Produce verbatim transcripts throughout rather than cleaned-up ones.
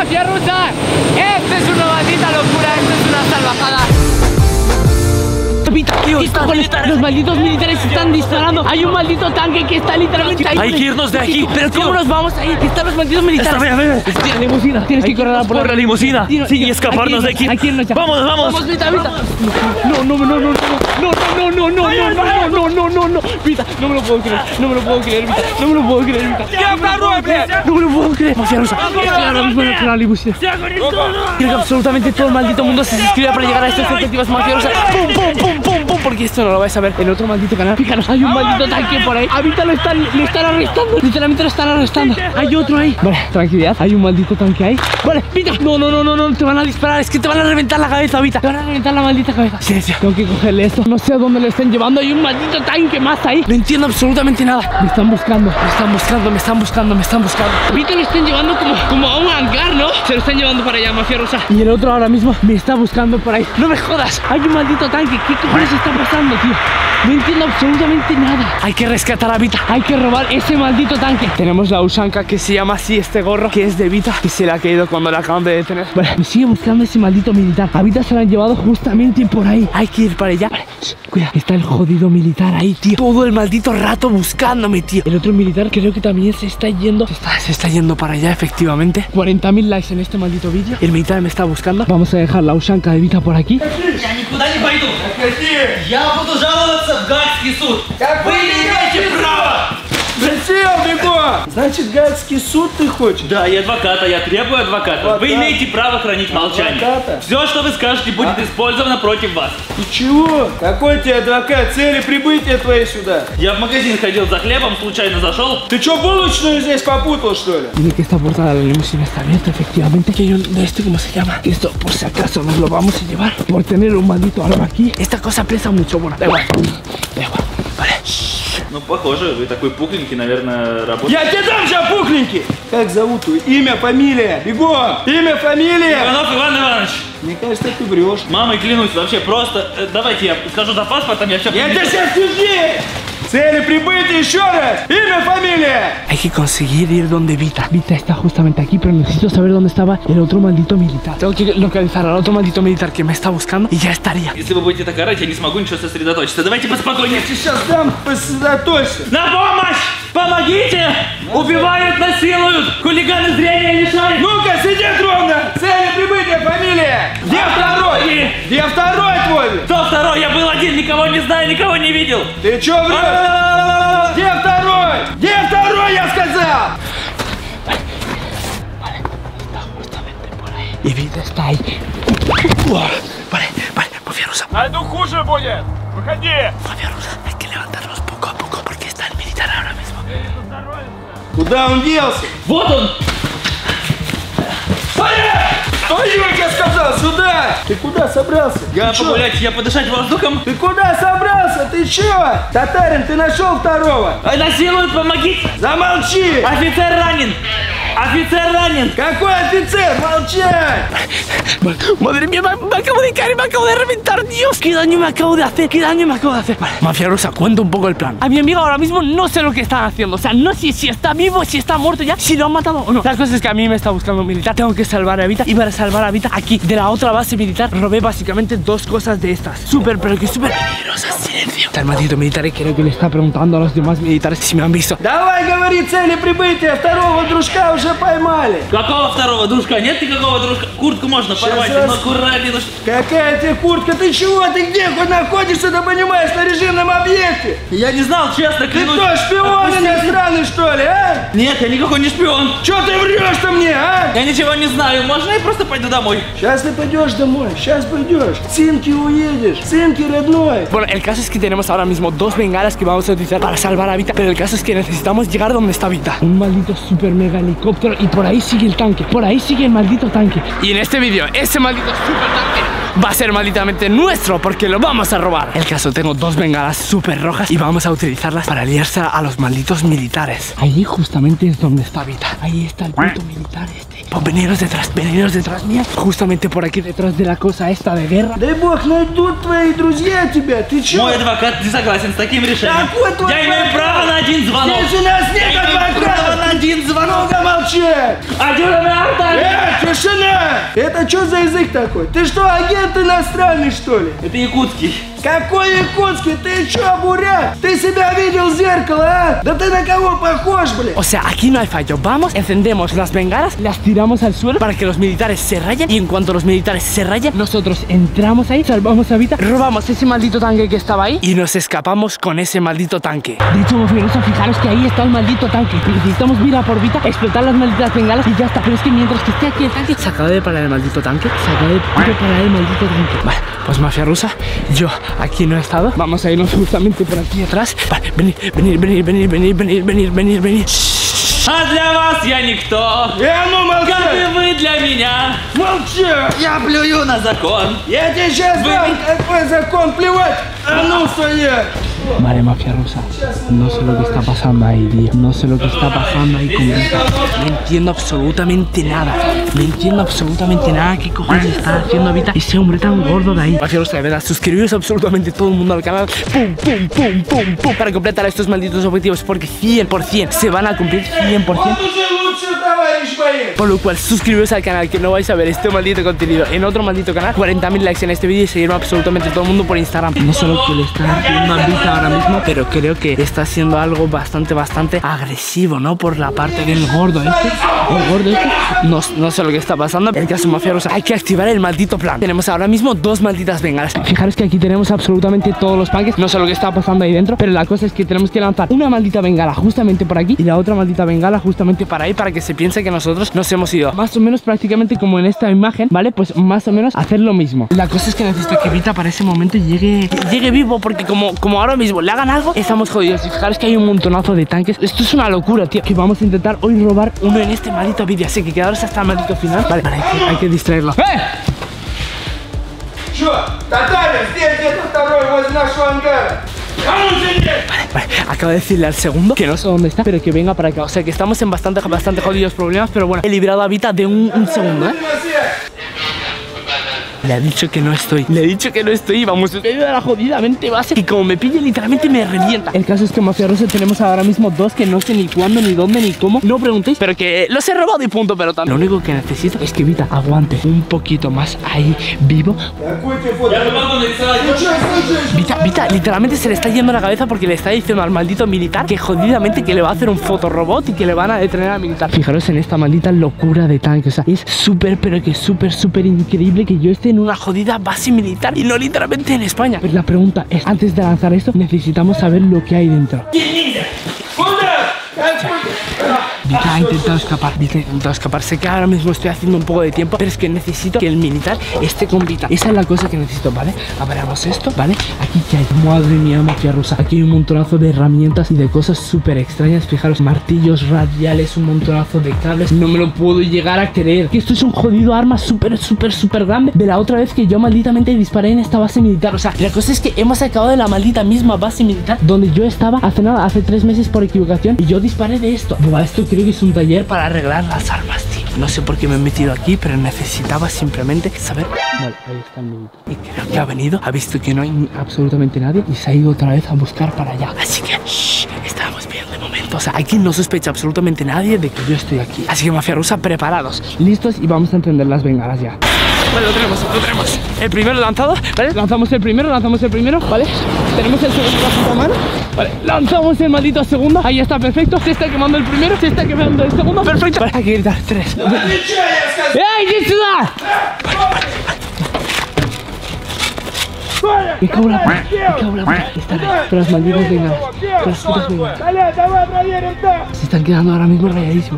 mafia rusa. Esto es una maldita locura, esto es una salvajada. Tío, está con esta... Los malditos militares están disparando. Hay un maldito tanque que está literalmente ahí. Hay que irnos de aquí. Pero ¿cómo nos vamos a ir? Están los malditos militares. Está, ve, ve. Tira, limusina. Tienes que correr a por la limusina. Sí, y escaparnos de aquí. Vamos, vamos. Vamos, Vita, Vita. No, no, no, no, no, no, no, no, no, no, no, no, no, no, no, Vita, no me lo puedo creer. No me lo puedo creer, Vita. No me lo puedo creer, Vita. No me lo puedo creer. Mafia rusa. Ahora mismo en la limusina. Quiero que absolutamente todo el maldito mundo se suscriba para llegar a estas expectativas mafia rusa. Pum, pum, pum, pum, pum, porque esto no lo vais a ver en otro maldito canal. Fíjanos, hay un maldito tanque por ahí. A Vita lo están, le están arrestando. Literalmente lo están arrestando. Hay otro ahí. Vale, tranquilidad. Hay un maldito tanque ahí. Vale, Vita. No, no, no, no, no. Te van a disparar. Es que te van a reventar la cabeza, Vita. Te van a reventar la maldita cabeza. Sí, sí. Tengo que cogerle esto. No sé a dónde lo estén llevando. Hay un maldito tanque más ahí. No entiendo absolutamente nada. Me están buscando. Me están buscando. Me están buscando. Me están buscando. Vita lo están llevando como, como a un hangar, ¿no? Se lo están llevando para allá, mafia rusa. Y el otro ahora mismo me está buscando por ahí. No me jodas. Hay un maldito tanque. ¿Qué cojones está pasando, tío? No entiendo absolutamente nada. Hay que rescatar a Vita. Hay que robar ese maldito tanque. Tenemos la Ushanka que se llama así, este gorro, que es de Vita, que se le ha caído cuando la acaban de detener. Vale, me sigue buscando ese maldito militar. A Vita se lo han llevado justamente por ahí. Hay que ir para allá. Vale, cuidado. Está el jodido militar ahí, tío. Todo el maldito rato buscándome, tío. El otro militar creo que también se está yendo. Se está, se está yendo para allá, efectivamente. cuarenta mil likes en este maldito vídeo. El militar me está buscando. Vamos a dejar la Ushanka de Vita por aquí. Я буду жаловаться в Гаагский суд. Вы не имеете права! Зачем, Бегон? Значит, Гаагский суд ты хочешь? Да, я адвоката, я требую адвоката. Адвокат. Вы имеете право хранить молчание. Адвоката? Все, что вы скажете, будет А? использовано против вас. Ты чего? Какой тебе адвокат? Цели прибытия твоей сюда? Я в магазин ходил за хлебом, случайно зашел. Ты что, булочную здесь попутал, что ли? Dile que esta puerta de la limusina está abierta, efectivamente. Que hay un de este, ¿cómo se llama? Que esto, por si acaso, nos lo vamos a llevar por tener un maldito arma aquí. Esta cosa pesa mucho, bueno, da igual. Da igual, vale. Ну, похоже, вы такой пухленький, наверное, работаете. Я тебе дам сейчас пухленький! Как зовут твой? Имя, фамилия? Бегом! Имя, фамилия! Иванов Иван Иванович. Мне кажется, ты врешь. Мамой клянусь, вообще просто. э, Давайте я скажу за паспортом, я все. Я тебя сейчас сюди! Цели прибытия еще раз! Имя, фамилия! Hay que conseguir ir donde Vita. Vita está justamente aquí, pero necesito saber dónde estaba el otro maldito militar. Tengo que localizar al otro maldito militar que me está buscando y ya estaría. Если вы будете так орать, я не смогу ничего сосредоточиться. Давайте поспокойнее. Я тебе сейчас дам посредоточься. На помощь! Помогите! Убивают, насилуют! Хулиганы зрения лишают! Ну-ка, сидеть ровно! Цели прибытия, фамилия! Где второй? Где второй твой? Кто второй? Я был один, никого не знаю, никого не видел! Ты чё врешь? Где второй? Где второй, я сказал? Y Vita está ahí. Vale, vale, mafia rusa. Найду хуже будет! Выходи! Mafia rusa, hay que levantarnos poco a poco porque está el militar ahora mismo. Куда он делся? Вот он! Стоять, я сказал, сюда! Ты куда собрался? Я Ты чё? погулять, я подышать воздухом. Ты куда собрался? Ты чё? Татарин, ты нашел второго? Ай, насилуют, помогите! Замолчи! Офицер ранен! Офицер ранен! Какой офицер? Молчать! Madre mía, me, me acabo de caer, me acabo de reventar, Dios. ¿Qué daño me acabo de hacer? ¿Qué daño me acabo de hacer? Vale, mafia rusa, cuenta un poco el plan. A mi amigo ahora mismo no sé lo que están haciendo. O sea, no sé si está vivo, si está muerto ya, si lo han matado o no. La cosa es que a mí me está buscando un militar. Tengo que salvar a Vita. Y para salvar a Vita, aquí, de la otra base militar, robé básicamente dos cosas de estas. Súper, pero que súper peligrosas. Silencio. Está el maldito militar y creo que le está preguntando a los demás militares si me han visto. Давай, говори цели прибытия. Второго дружка уже поймали. Какого второго дружка? Нет никакого дружка? Куртку можно порвать, раз. но аккуратнее. ну что- Какая тебе куртка? Ты чего? Ты где хоть находишься, ты понимаешь, на режимном объекте? Я не знал, честно, Ты клянусь. что, шпион Отпусти. иностранный, что ли, а? Нет, я никакой не шпион. Чё ты врешь-то мне, а? Я ничего не знаю. Можно я просто пойду домой? Сейчас ты пойдешь домой, сейчас пойдешь. Цинки уедешь, цинки родной. Bueno, el caso es que tenemos ahora mismo dos bengalas que vamos a utilizar para salvar a Vita. Pero el caso es que necesitamos llegar donde está Vita. Un maldito super mega helicóptero. Y por ahí sigue el tanque. Por ahí sigue el maldito tanque. Y en este vídeo, ese maldito super tanque va a ser malditamente nuestro porque lo vamos a robar. El caso, tengo dos bengalas súper rojas y vamos a utilizarlas para aliarse a los malditos militares. Allí justamente es donde está Vita. Ahí está el puto militar este. Pues veniros detrás, veniros detrás mía. Justamente por aquí detrás de la cosa esta de guerra. Дай бог найдут твои друзья тебя, ты чё? Мой адвокат не согласен с таким решением. Какой твой Я имею адвокат? право на один звонок. Здесь у нас нет Я имею право на адвоката. один звонок. Много молчать. Один адвокат. Э, тише! Это что за язык такой? Ты что, агент иностранный, что ли? Это якутский. Какой якутский? Ты что, бурят? Ты себя видел в зеркало, а? Да ты на кого похож, блин? O sea, aquí no hay fallo. Vamos, encendemos las bengalas, las tiramos al suelo para que los militares se rayen. Y en cuanto los militares se rayen, nosotros entramos ahí, salvamos a Vita, robamos ese maldito tanque que estaba ahí y nos escapamos con ese maldito tanque. De hecho, mafioso, fijaros que ahí está el maldito tanque. Necesitamos vida por Vita, explotar las malditas bengalas y ya está. Pero es que mientras que esté aquí el tanque, se acaba de parar el maldito tanque. Se acaba de parar el maldito tanque. Vale, pues mafia rusa, yo aquí no he estado. Vamos a irnos justamente por aquí atrás. Vale, venir, venir, venir, venir, venir, venir, venir, venir, venir. А для вас я никто. Я ну молчи! Как и вы для меня. Молчи! Я плюю на закон. Я тебе сейчас дам какой закон, плевать! А ну стоять! Vale, mafia rusa, no sé lo que está pasando ahí, tío. No sé lo que está pasando ahí con Vita. No entiendo absolutamente nada. No entiendo absolutamente nada. ¿Qué cojones está haciendo Vita ese hombre tan gordo de ahí? Mafia rusa, de verdad, suscribiros absolutamente todo el mundo al canal. Pum, pum, pum, pum, pum. Para completar estos malditos objetivos, porque cien por cien se van a cumplir, cien por cien. Вот уже лучше, товарищ боец! Por lo cual, suscribiros al canal, que no vais a ver este maldito contenido en otro maldito canal. cuarenta mil likes en este vídeo y seguirme absolutamente todo el mundo por Instagram. No sé lo que le está haciendo a Vita ahora mismo, pero creo que está haciendo algo bastante, bastante agresivo, ¿no? Por la parte del gordo este. El gordo este. No, no sé lo que está pasando. El caso mafia rusa, hay que activar el maldito plan. Tenemos ahora mismo dos malditas bengalas. Fijaros que aquí tenemos absolutamente todos los tanques. No sé lo que está pasando ahí dentro, pero la cosa es que tenemos que lanzar una maldita bengala justamente por aquí y la otra maldita bengala justamente para ahí, para que se piense que nosotros nos hemos ido. Más o menos prácticamente como en esta imagen, ¿vale? Pues más o menos hacer lo mismo. La cosa es que necesito que Vita para ese momento llegue, llegue vivo, porque como, como ahora mismo le hagan algo, estamos jodidos. Y fijaros que hay un montonazo de tanques. Esto es una locura, tío. Que vamos a intentar hoy robar uno en este maldito vídeo. Así que quedaros hasta el maldito final. Vale, vale, hay que, hay que distraerlo. ¡Eh! Чё? Татарин, здесь где-то второй возле нашего ангара. Vale, vale, acabo de decirle al segundo que no sé dónde está, pero que venga para acá. O sea que estamos en bastante, bastante jodidos problemas. Pero bueno, he librado a Vita de un, un segundo, ¿eh? Le ha dicho que no estoy. Le he dicho que no estoy. Vamos en medio de la jodidamente base. Y como me pille, literalmente me revienta. El caso es que mafia rusa tenemos ahora mismo dos que no sé ni cuándo, ni dónde, ni cómo. No preguntéis, pero que los he robado y punto. Pero tanto. Lo único que necesito es que Vita aguante un poquito más ahí vivo. Какой телефон? Я не могу нарисовать. Ну что, слышишь? Vita, Vita literalmente se le está yendo la cabeza porque le está diciendo al maldito militar que jodidamente que le va a hacer un fotorobot y que le van a detener al militar. Fijaros en esta maldita locura de tanque. O sea, es súper, pero que súper, súper increíble que yo esté en una jodida base militar y no literalmente en España. Pero la pregunta es, antes de lanzar esto, necesitamos saber lo que hay dentro. Vita ha intentado escapar, Vita ha intentado escapar. Sé que ahora mismo estoy haciendo un poco de tiempo, pero es que necesito que el militar esté con Vita. Esa es la cosa que necesito, ¿vale? Abramos esto, ¿vale? Aquí que hay, madre mía, mafia rusa. Aquí hay un montonazo de herramientas y de cosas súper extrañas. Fijaros, martillos radiales, un montonazo de cables. No me lo puedo llegar a creer. Que esto es un jodido arma súper, súper, súper grande de la otra vez que yo malditamente disparé en esta base militar. O sea, la cosa es que hemos acabado de la maldita misma base militar donde yo estaba hace nada, hace tres meses por equivocación, y yo disparé de esto. Buah, esto creo que es un taller para arreglar las armas, tío. No sé por qué me he metido aquí, pero necesitaba simplemente saber. Vale, ahí está el militar. Y creo que ha venido, ha visto que no hay absolutamente nadie y se ha ido otra vez a buscar para allá. Así que, shh, estamos bien de momento. O sea, aquí no sospecha absolutamente nadie de que yo estoy aquí. Así que, mafia rusa, preparados, listos, y vamos a encender las bengalas ya. Vale, lo tenemos, lo tenemos. El primero lanzado, ¿vale? Lanzamos el primero, lanzamos el primero, ¿vale? Tenemos el segundo en la puta mano, ¿vale? Lanzamos el maldito segundo. Ahí está, perfecto. Se está quemando el primero, se está quemando el segundo. Perfecto. Vale, hay que gritar. Tres. ¡Ey, qué ciudad! Vale, vale, vale. Me cago en la puta, me cago en la puta. Están ahí, con las malditas bengalas. Con las putas bengalas. Se están quedando ahora mismo rayadísimos.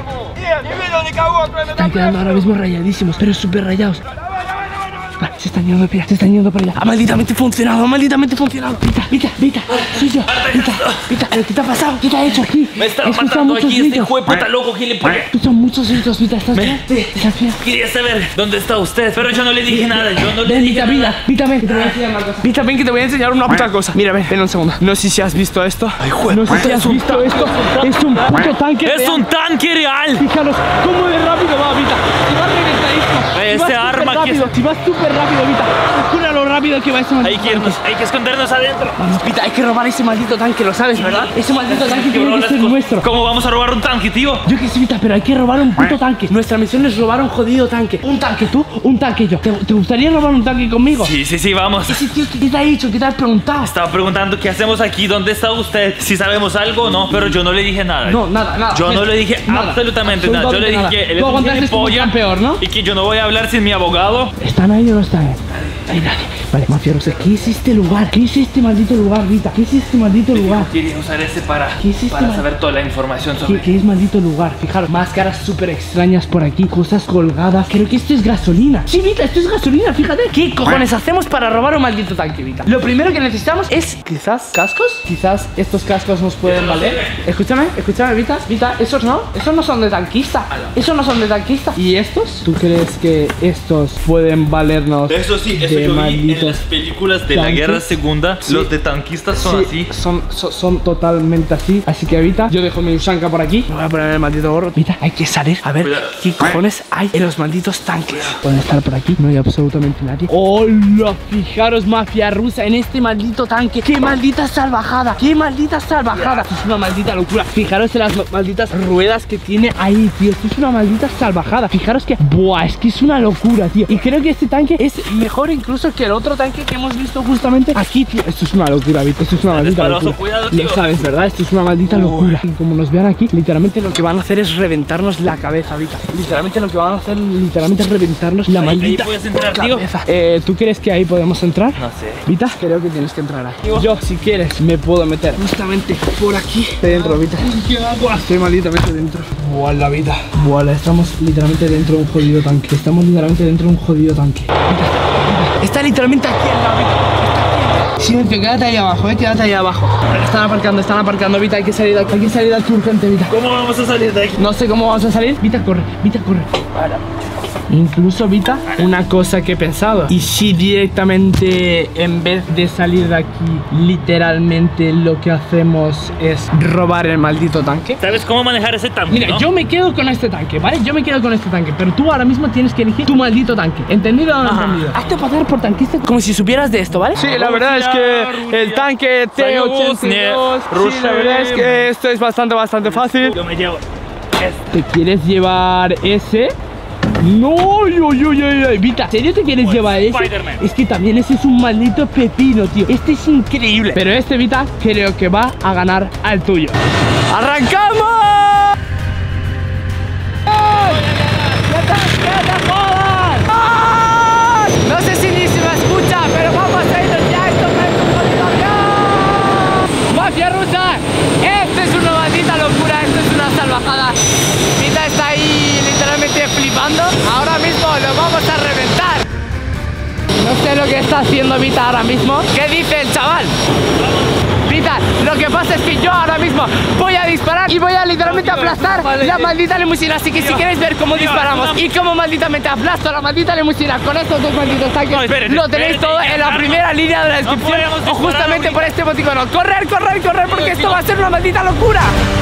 Se están quedando ahora mismo rayadísimos, pero súper rayados. Vale, se están yendo para allá, se están yendo para allá. Ha malditamente funcionado, ha malditamente funcionado. Vita, Vita, Vita, soy yo. Vita, Vita, ¿qué te ha pasado? ¿Qué te ha hecho aquí? Me están matando aquí este hijo de puta loco gilipollas. Escuchan muchos gritos, Vita, ¿estás bien? Sí. ¿Estás bien? Quería saber dónde está usted, pero yo no le dije nada. Yo no le Ven, dije Vita, nada. Vita, Vita, ven, que te voy a enseñar una cosa. Vita, ven, que te voy a enseñar una puta cosa. Mira, ven, ven un segundo. No sé si has visto esto. No sé si has visto esto. Es un puto tanque. Es real. un tanque real. Fíjanos cómo de rápido va, Vita. Y va reventadísimo. Este arma rápido, si vas súper rápido, Vita, calcula lo rápido que va ese maldito Hay que irnos, hay que escondernos adentro. Vamos, Vita, hay que robar ese maldito tanque, lo sabes, ¿verdad? Ese maldito tanque tiene que ser nuestro. ¿Cómo vamos a robar un tanque, tío? Yo que sé, Vita, pero hay que robar un puto tanque. Nuestra misión es robar un jodido tanque. Un tanque tú, un tanque yo. ¿Te, te gustaría robar un tanque conmigo? Sí, sí, sí, vamos. Sí, tío, ¿qué te ha dicho? ¿Qué te has preguntado? Estaba preguntando qué hacemos aquí, dónde está usted, si sabemos algo o no, pero yo no le dije nada. No, nada, nada. Yo no le dije Nada, absolutamente nada. Yo le dije nada. que él Tú es un aguantaste como gilipollas campeón, ¿no? y que yo no voy a hablar sin mi abogado. ¿Están ahí o no están? Ahí, dale. Vale, mafia rusa, ¿qué es este lugar? ¿Qué es este maldito lugar, Vita? ¿Qué es este maldito lugar? Quería usar ese para, ¿Qué es este para mal- saber toda la información ¿Qué, sobre... qué es maldito lugar? Fijaros, máscaras súper extrañas por aquí, cosas colgadas. Creo que esto es gasolina. Sí, Vita, esto es gasolina, fíjate. ¿Qué cojones hacemos para robar un maldito tanque, Vita? Lo primero que necesitamos es, quizás, cascos. Quizás estos cascos nos pueden valer. Escúchame, escúchame, Vita. Vita, esos no, esos no son de tanquista. Esos no son de tanquista. ¿Y estos? ¿Tú crees que estos pueden valernos? Eso sí, eso de yo vi en malditos las películas de la tanques? Guerra Segunda. Sí. Los de tanquistas son Sí, así. Son, son, son totalmente así. Así que Vita, yo dejo mi Ushanka por aquí. Me voy a poner el maldito gorro. Vita, hay que salir a ver Cuidado. qué cojones hay en los malditos tanques. Pueden estar por aquí, no hay absolutamente nadie. ¡Hola! Fijaros, mafia rusa, en este maldito tanque. ¡Qué maldita salvajada! ¡Qué maldita salvajada! Esto es una maldita locura. Fijaros en las ma- malditas ruedas que tiene ahí, tío. Esto es una maldita salvajada. Fijaros que... ¡Buah! Es que es una locura, tío. Y creo que este tanque es mejor incluso que el otro tanque que hemos visto justamente aquí, tío. Esto es una locura, Vita. Esto es una maldita Resbaloso, locura. cuidado, tío. Lo sabes, ¿verdad? Esto es una maldita locura. Y como nos vean aquí, literalmente lo que van a hacer es reventarnos la cabeza, Vita. Literalmente lo que van a hacer, literalmente es reventarnos la Ahí- maldita ahí puedes entrar, tío. cabeza. Eh, ¿Tú crees que ahí podemos entrar? No sé. Vita, creo que tienes que entrar ahí. Yo, si quieres, me puedo meter justamente por aquí. Estoy dentro, Vita. Buah, estoy malditamente dentro. Buah, Vita. Buah, estamos literalmente dentro de un jodido tanque. Estamos literalmente dentro de un jodido tanque. Vita, Vita. Está literalmente aquí en la Vita. Está aquí. Silencio, quédate ahí abajo, eh, quédate ahí abajo. Están aparcando, están aparcando, Vita. Hay que salir de aquí, hay que salir de aquí urgente, Vita. ¿Cómo vamos a salir de aquí? No sé cómo vamos a salir. Vita, corre, Vita, corre. Incluso, Vita, una cosa que he pensado. ¿Y si directamente, en vez de salir de aquí, literalmente lo que hacemos es robar el maldito tanque? ¿Sabes cómo manejar ese tanque? Mira, ¿no? yo me quedo con este tanque, ¿vale? Yo me quedo con este tanque, pero tú ahora mismo tienes que elegir tu maldito tanque. ¿Entendido o no Ajá. entendido? Hazte pasar por tanquista como si supieras de esto, ¿vale? Sí, la verdad es que el tanque T ochenta y dos, sí, la verdad es que esto es bastante, bastante fácil. Yo me llevo. ¿Te quieres llevar ese? No, yo, yo, yo, yo, Vita, ¿en serio te quieres Pues, llevar ese? Spider-Man. Es que también ese es un maldito pepino, tío. Este es increíble. Pero este, Vita, creo que va a ganar al tuyo. ¡Arrancamos! No sé si ni se me escucha, pero vamos a irnos ya. Esto parece un jodido avión. ¡Mafia rusa! Esto es una maldita locura, esto es una salvajada. Vita está ahí literalmente flipando. Ahora mismo lo vamos a reventar. No sé lo que está haciendo Vita ahora mismo. ¿Qué dice el chaval? Vita, lo que pasa es que yo ahora mismo voy a disparar y voy a literalmente aplastar la maldita limusina. Así que si queréis ver cómo disparamos y cómo malditamente aplasto la maldita limusina con estos dos malditos tanques, No, espérate, lo tenéis espérate, todo en la Carlos. primera línea de la No descripción podemos o disparar justamente ahorita. por este emoticono. Correr, correr, correr, porque esto va a ser una maldita locura.